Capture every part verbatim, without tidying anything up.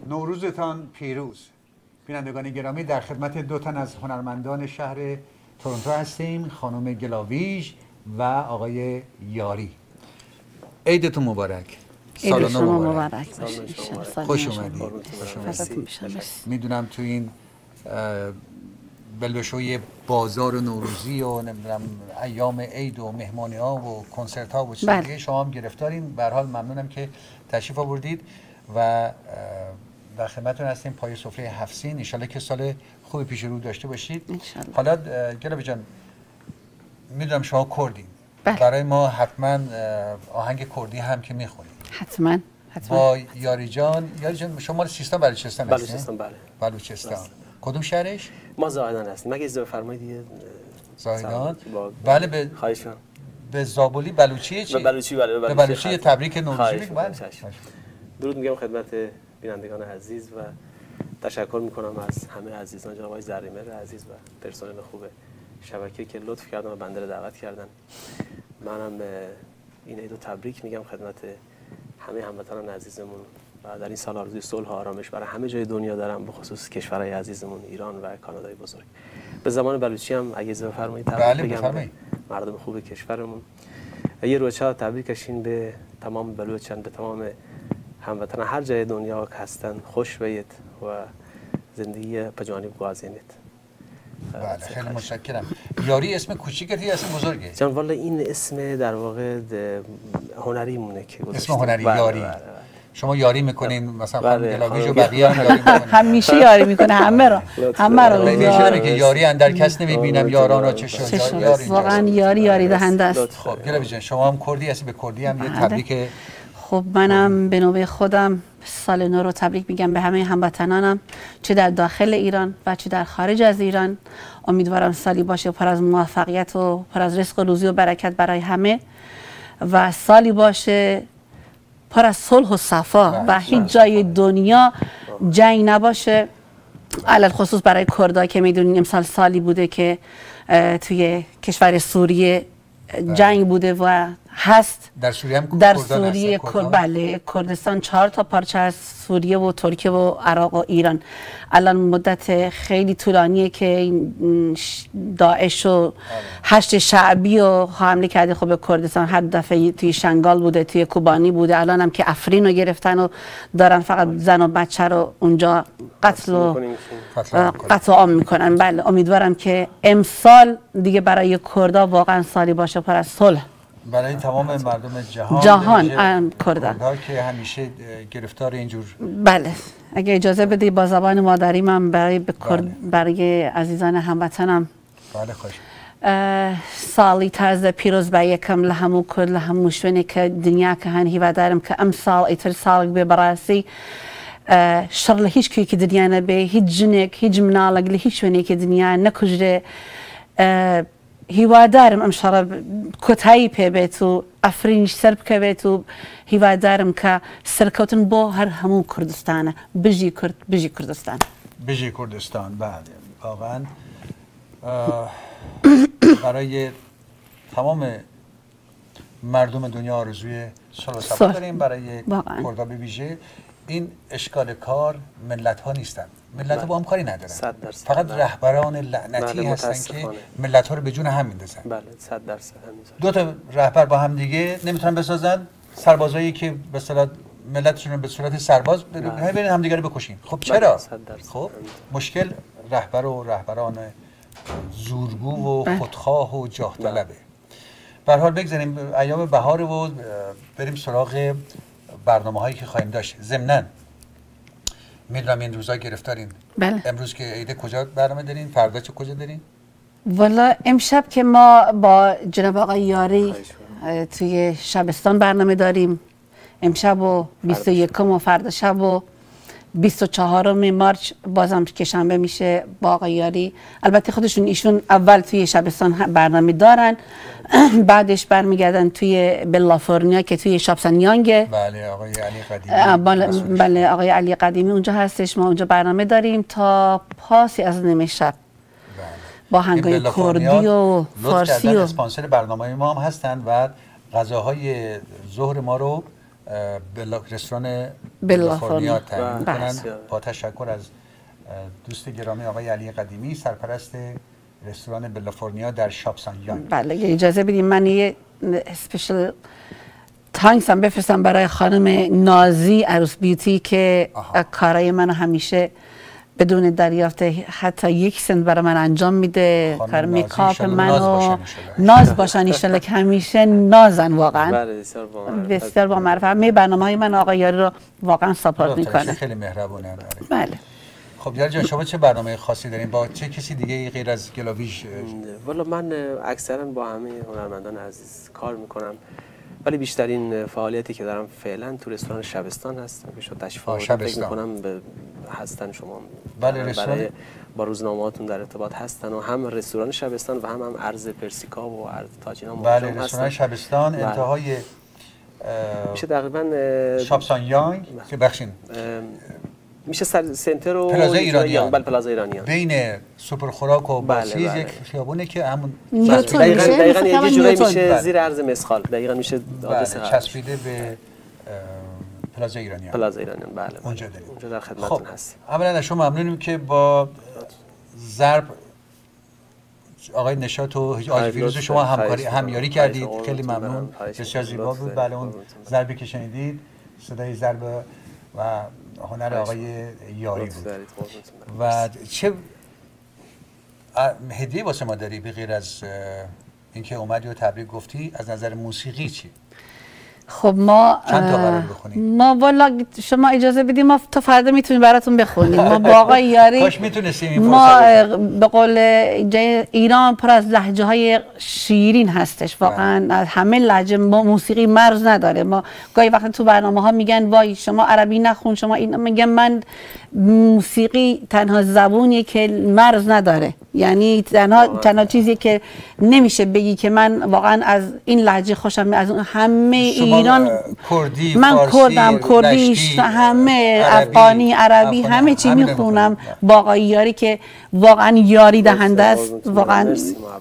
نوروزتان پیروز. بینندگان گرامی، در خدمت دو تن از هنرمندان شهر تورنتو هستیم، خانم گلاویژ و آقای یاری. عیدتون مبارک. سال نو مبارک. خوش اومدید. میدونم تو این بلوشوی بازار و نوروزی و نمیدونم ایام عید و مهمانی ها و کنسرت ها و چیزی شما هم گرفتارین. به هر حال ممنونم که تشریف آوردید و در خدمتتون هستیم. پای سفره هفت سین، ان شاءالله که سال خوبی پیش رو داشته باشید. ان شاءالله. حالا گلاویژ جان، میدونم شما کردین. برای ما حتما آهنگ کردی هم که میخونید. حتما. حتما. با یاری جان. یاری جان شما مال سیستان بلوچستان هستین؟ بلوچستان بله. بلوچستان. کدوم شهرش؟ ما زاهدان هستیم. مگه اجازه بفرمایید دیگه. زاهدان. بله به خواهش می‌کنم. به زابلی بلوچیه چی؟ به بلوچی بله به بلوچی تبریک نوروزی بگید. بله. درود میگم خدمت بینندگان عزیز و تشکر میکنم از همه عزیزان، جناب آقای زریمر عزیز و پرسنل خوب شبکه که لطف کردن و بنده رو دعوت کردن. منم این عیدو تبریک میگم خدمت همه هموطنان عزیزمون و در این سال آرزوی صلح و آرامش برای همه جای دنیا دارم، به خصوص کشورهای عزیزمون ایران و کانادای بزرگ. به زبان بلوچی هم اگه اجازه بفرمایید تبریک بگم مردم خوب کشورمون. یه روچه تبریکشین به تمام بلوچان، به تمام هموطنان هر جای دنیا که هستن، خوش بید و زندگی پجانب گوازینید. بله خیلی متشکرم. یاری اسم کوچیکه یا اسم بزرگه؟ جان والا این اسم در واقع هنری مونه که اسم هنری بله یاری. بله بله. شما یاری میکنین مثلا خانم گلاویژ و بقیه هم یاری میکنن؟ همیشه یاری میکنه همه رو. همه رو یاری. که یاری اندر کس نمیبینم یاران را چه شجاع یاری. واقعا یاری یاری دهنده است. خب گلاویژ شما هم کردی هستی، به کردی هم یه تبریک. خب منم به نوبه خودم سال نو رو تبریک میگم به همه هموطنانم، چه در داخل ایران و چه در خارج از ایران. امیدوارم سالی باشه پر از موفقیت و پر از رزق و روزی و برکت برای همه و سالی باشه پر از صلح و صفا و هیچ جای دنیا جنگ نباشه، علل خصوص برای کردها که میدونین امسال سالی بوده که توی کشور سوریه جنگ بوده و هست. در سوریه هم در سوریه کرد بله کردستان چهار تا پارچه از سوریه و ترکیه و عراق و ایران. الان مدت خیلی طولانیه که داعش و هشت شعبی و حمله کرده خب به کردستان. هر دفعه توی شنگال بوده، توی کوبانی بوده، الان هم که افرین رو گرفتن و دارن فقط زن و بچه رو اونجا قتل و قتل عام میکنن. بله امیدوارم که امسال دیگه برای کردها واقعا سالی باشه پر از صلح برای تمام مردم جهان. جهان کردها که همیشه گرفتار اینجور. بله اگه اجازه بدی با زبان مادری من برای به کرد بله. برای عزیزان هموطنم بله خوش. سالی تازه پیروز به یکم لهمو کرد لهمو شونه که دنیا که هن هیوا دارم که امسال ایتر سال به براسی شر لهیچ کی که دنیا نبی، هیچ جنک هیچ منالق لهیچ شونه که دنیا نکجره. هیوادارم ام شراب کتایی پی بیت و افرینش سر بکبیت و هیوادارم که سرکوتن با هر همون کردستانه بجی کرد بجی کردستان بجی کردستان. بعد واقعا برای تمام مردم دنیا آرزوی صلح و صفا داریم. برای کردها به ویژه این اشکال کار ملت ها نیستن، ملت ها با هم کاری ندارن، فقط رهبران لعنتی هستن که ملت ها رو به جون هم میندازن. بله صد درصد همین. دو تا رهبر با هم دیگه نمیتونن بسازن، سربازایی که به اصطلاح ملتشون رو به صورت سرباز برین هم دیگه رو بکشین. خب چرا؟ خب مشکل رهبر و رهبران زورگو و خودخواه و جاه طلبه. به هر حال بگذاریم ایام بهار و بریم سراغ برنامه هایی که خواهیم داشت. ضمناً میدونم این روزا گرفتارین. بله. امروز که عید کجا برنامه دارین؟ فردا چه کجا دارین؟ والا امشب که ما با جناب آقای یاری توی شبستان برنامه داریم. امشب و بیست و یکم و فردا شب و بیست و چهارم مارچ بازم که شنبه میشه با آقای یاری. البته خودشون ایشون اول توی شبستان برنامه دارن، بعدش برمیگردن توی بلافورنیا که توی شابسن یانگه. بله آقای علی قدیمی. بله آقای علی قدیمی اونجا هستش. ما اونجا برنامه داریم تا پاسی از نیمه شب با هنگای کردی و فارسی و اسپانسر برنامه ما هم هستن و غذاهای ظهر ما رو رستوران بلافورنیا تامین می‌کنن. با تشکر از دوست گرامی آقای علی قدیمی سرپرست رستوران بلافورنیا در شاپسان یانگ. بله اجازه بدید من یه اسپیشال تانکس هم بفرستم برای خانم نازی عروس بیوتی که کارای منو همیشه بدون دریافت حتی یک سنت برای من انجام میده. کار میکاپ منو ناز باشن انشالله که همیشه نازن واقعا. بسیار با معرفت. همه برنامه‌های من آقای یاری رو واقعا ساپورت میکنه. خیلی مهربونه. بله. خب یاری جان شما چه برنامه خاصی دارین با چه کسی دیگه غیر از گلاویش؟ والا من اکثرا با همه هنرمندان عزیز کار میکنم، ولی بیشترین فعالیتی که دارم فعلا تو رستوران شبستان هست که شما تشریف فکر می‌کنم به هستن شما. بله رستوران با روزنامه‌هاتون در ارتباط هستن و هم رستوران شبستان و هم هم ارز پرسیکا و ارز تاجینا موجود هستن. بله رستوران شبستان بله. انتهای میشه تقریبا شاپسان یانگ که بخشین میشه سنتر و پلازا ایرانیان. بله پلازا ایرانیان بین سوپر خوراک و باسیز بله بله. یک خیابونه که همون دقیقاً دقیقاً یه جورایی میشه بله. زیر عرض مسخال دقیقاً میشه آدرس بله. چسبیده به پلازا ایرانیان. پلازا ایرانیان بله, بله. اونجا داریم. اونجا در خدمتتون خب. هست. اولا شما ممنونیم که با ضرب آقای نشاط و حاج فیروز شما همکاری همیاری کردید. خیلی ممنون. بسیار زیبا بود. بله اون ضربی که شنیدید صدای ضرب و هنر آقای یاری بود. و چه هدیه واسه ما داری به غیر از اینکه اومدی و تبریک گفتی؟ از نظر موسیقی چی؟ خب ما چند تا قرار بخونیم؟ ما والا شما اجازه بدیم ما تا فردا میتونیم براتون بخونیم. ما با آقای یاری کاش میتونستیم این ما به قول ایران پر از لهجه های شیرین هستش واقعا. از همه لهجه موسیقی مرز نداره. ما گاهی وقت تو برنامه ها میگن وای شما عربی نخون شما این، میگم من موسیقی تنها زبونیه که مرز نداره، یعنی تنها تنها چیزی که نمیشه بگی که من واقعا از این لهجه خوشم، از همه ایران کردی، من کردم، کردی، همه افغانی، عربی، همه چی میخونم با آقای یاری که واقعا یاری دهنده است واقعا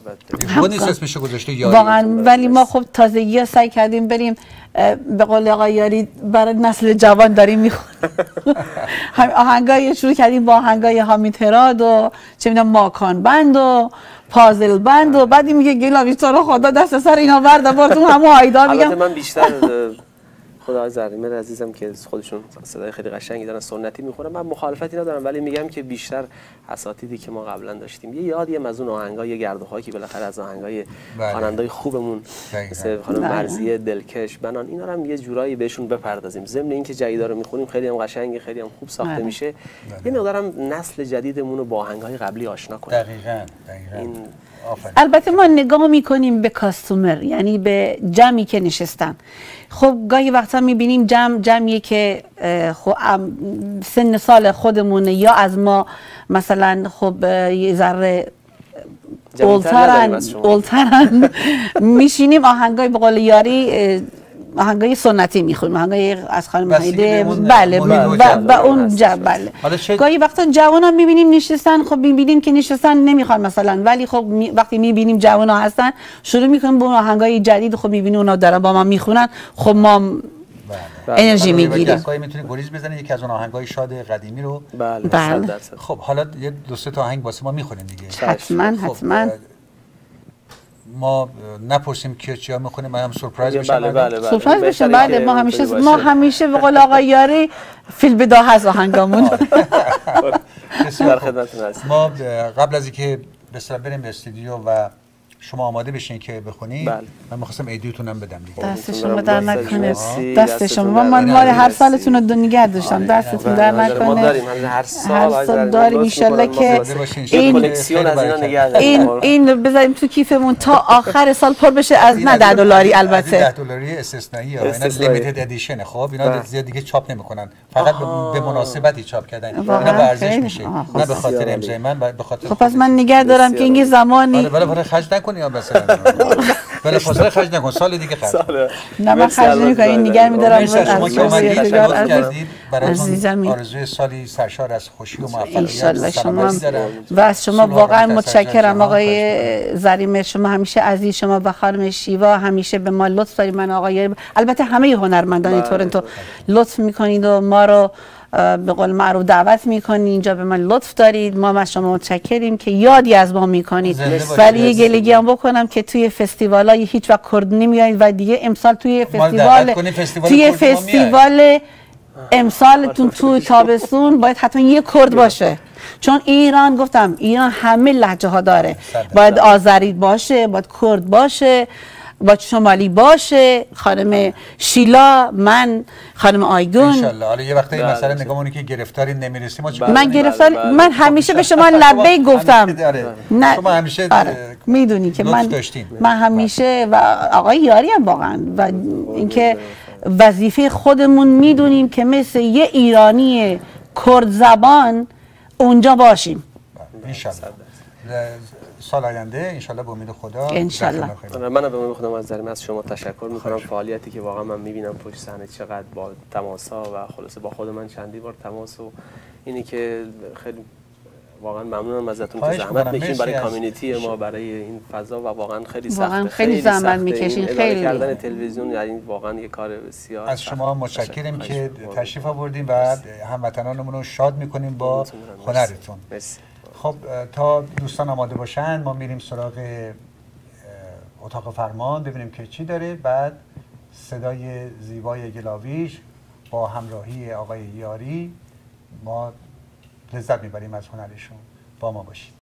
واقعا. ولی ما خب تازگی ها سعی کردیم بریم به قول آقای یاری برای نسل جوان داریم میخونیم. آهنگای شروع کردیم با آهنگای حامد هراد و چه میدونم ماکان بند و پازل بند و بعد میگه گلاوی تو رو خدا دست سر اینا ورد براتون همو هایدا میگم. البته من بیشتر خدا زریمر عزیزم که خودشون صدای خیلی قشنگی دارن سنتی میخونن، من مخالفتی ندارم، ولی میگم که بیشتر اساتیدی که ما قبلا داشتیم یه یادی از اون آهنگای گردوها که بالاخره از آهنگای خواننده‌های خوبمون مثل خانم مرضیه، دلکش، بنان اینا رو هم یه جورایی بهشون بپردازیم. ضمن اینکه جدیدا رو میخونیم خیلی هم قشنگه، خیلی هم خوب ساخته بله. میشه. یه مقدارم نسل جدیدمون رو با آهنگای قبلی آشنا کنیم. دقیقاً دقیقاً. این البته ما نگاه میکنیم به کاستومر، یعنی به جمعی که نشستن. خب گاهی وقتا میبینیم جمع جمعی که خب سن سال خودمونه یا از ما مثلا خب یه ذره اولترن اولترن میشینیم آهنگای به قول یاری آهنگای سنتی میخونیم، آهنگای از خانم هایده بله و اون جا بله. گاهی وقتا جوان میبینیم نشستن، خب میبینیم که نشستن نمیخوان مثلا، ولی خب می وقتی میبینیم جوان ها هستن شروع میکنیم به اون آهنگای جدید، خب میبینیم اونا دارن با ما میخونن، خب ما انرژی میگیریم. گاهی میتونی گریز بزنید یکی از اون آهنگای شاد قدیمی رو. بله بله. خب حالا یه دو سه تا آهنگ واسه ما میخونیم دیگه. حتما حتما. ما نپرسیم که چیا میخونیم، ما هم سورپرایز بشیم. بله بله بله. سورپرایز بشیم. بله ما همیشه ما همیشه به قول آقای یاری فیل بدا هست آهنگامون. در خدمتتون هستیم. ما قبل از اینکه به اصطلاح بریم به استودیو و شما آماده بشین که بخونید، بله. من می‌خواستم ایدیتونم بدم دیگه. دست شما در نکنه. دست شما من مال هر سالتون رو نگه داشتم. دستتون در نکنه. ما داریم هر سال هر سال داریم ان شاءالله که این کلکسیون از اینا نگه داریم. این این بذاریم تو کیفمون تا آخر سال پر بشه، از نه ده دلاری البته. ده دلاری استثنایی، اینا لیمیتد ادیشن. خب اینا زیاد دیگه چاپ نمی‌کنن، فقط به مناسبتی چاپ کردن. اینا به ارزش میشه، نه به خاطر امضای من، به خاطر. خب پس من نگه دارم که این زمانی ولی برای خرج نکنی یا مثلا ولی فاصله خرج نکن، سال دیگه خرج. نه من خرج نمی‌کنم، این نگه می‌دارم. شما که اومدید کردید برای آرزوی سالی سرشار از خوشی و موفقیت شما و از شما واقعا متشکرم آقای زریمه. شما همیشه عزیز، شما و خانم شیوا همیشه به ما لطف دارید. من آقای البته همه هنرمندان تورنتو لطف میکنید و ما رو به قول معروف دعوت میکنید اینجا، به من لطف دارید. ما از شما متشکریم که یادی از ما میکنید. ولی یه گلگی هم بکنم که توی فستیوالای هیچ وقت کرد نمیایید و دیگه امسال توی فستیوال توی فستیوال امسالتون تو تابستون باید حتما یه کرد باشه، چون ایران گفتم ایران همه لهجه ها داره. باید آذری باشه، باید کرد باشه، باید شمالی باشه، خانم شیلا، من، خانم آیگون. انشالله. حالا یه وقتی مثلا نگاه که گرفتاری نمیرسیم من گرفتاری من همیشه به شما لبیک گفتم. نه شما همیشه آره. میدونی که من داشتین. من همیشه و آقای یاری هم واقعا و اینکه وظیفه خودمون میدونیم که مثل یه ایرانی کرد زبان اونجا باشیم. انشالله. سال آینده انشالله به امید خدا. انشالله. من به امید خدا از زریم از شما تشکر میکنم. فعالیتی که واقعا من میبینم پشت صحنه چقدر با تماسا و خلاصه با خود من چندی بار تماس و اینی که خیلی واقعا ممنونم ازتون که زحمت میکشین برای کامیونیتی ما، برای این فضا و واقعا خیلی سخته. واقعا خیلی زحمت میکشین. خیلی کردن تلویزیون یعنی واقعا یه کار بسیار. از شما متشکریم که تشریف آوردین و هموطنانمون رو شاد میکنیم با هنرتون. خب تا دوستان آماده باشن ما میریم سراغ اتاق فرمان ببینیم که چی داره. بعد صدای زیبای گلاویش با همراهی آقای یاری ما لذت میبریم از هنرشون. با ما باشید.